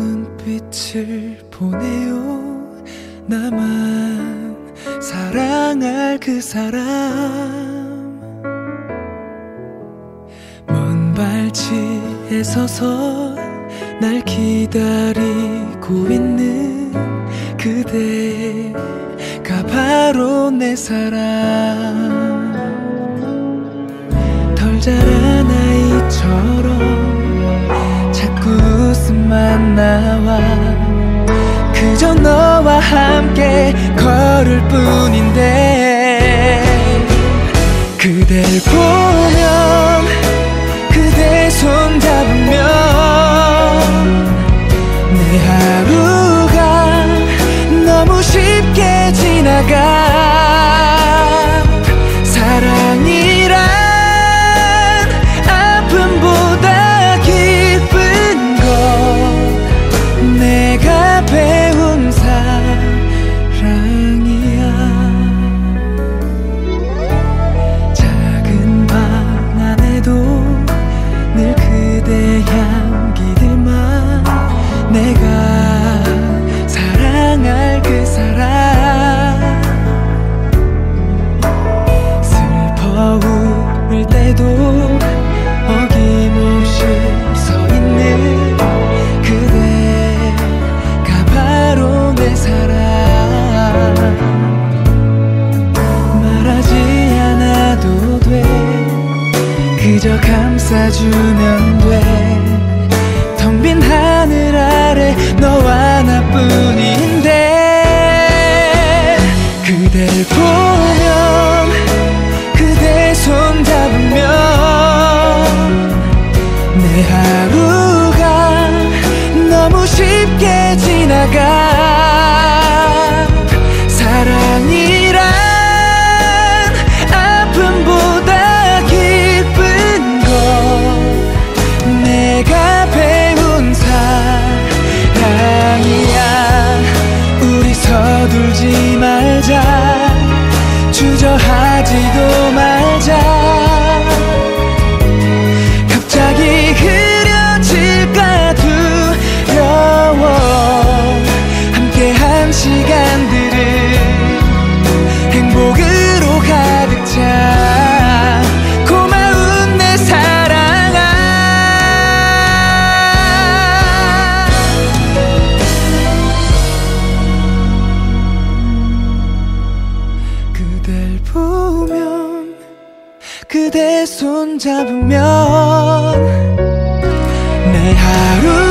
눈빛을 보내요. 나만 사랑할 그 사람. 먼 발치에 서서 날 기다리고 있는 그대가 바로 내 사랑. 덜 자란 아이처럼 자꾸 웃음만 나와. 그저 너와 함께 걸을 뿐인데 그댈 보면 그대 손 잡으면 내 하루가 너무 쉽게 지나가. 사랑이란 아픔보다 기쁜 것 내가 배운 사랑이야. 작은 방 안에도 늘 그대 향기들만. 내가 사랑할 그 사람. 슬퍼 울을 때도 어김없이 서 있는 그대가 바로 내 사랑. 말하지 않아도 돼. 그저 감싸주면 돼. 텅 빈 하늘 아래 너와 나뿐인데 그댈 보면 그대 손 잡으면 내 하루가 너무 쉽게 지나가. 사랑이란 아픔보다 기쁜 것 내가 배운 사랑이야. 우리 서둘지 말자. 주저하지도 말자. 갑자기 흐려질까 두려워. 함께한 시간들은 행복으로 가득 차. 고마운 내 사랑아. 그댈 보면 그대 손 잡으면 내 하루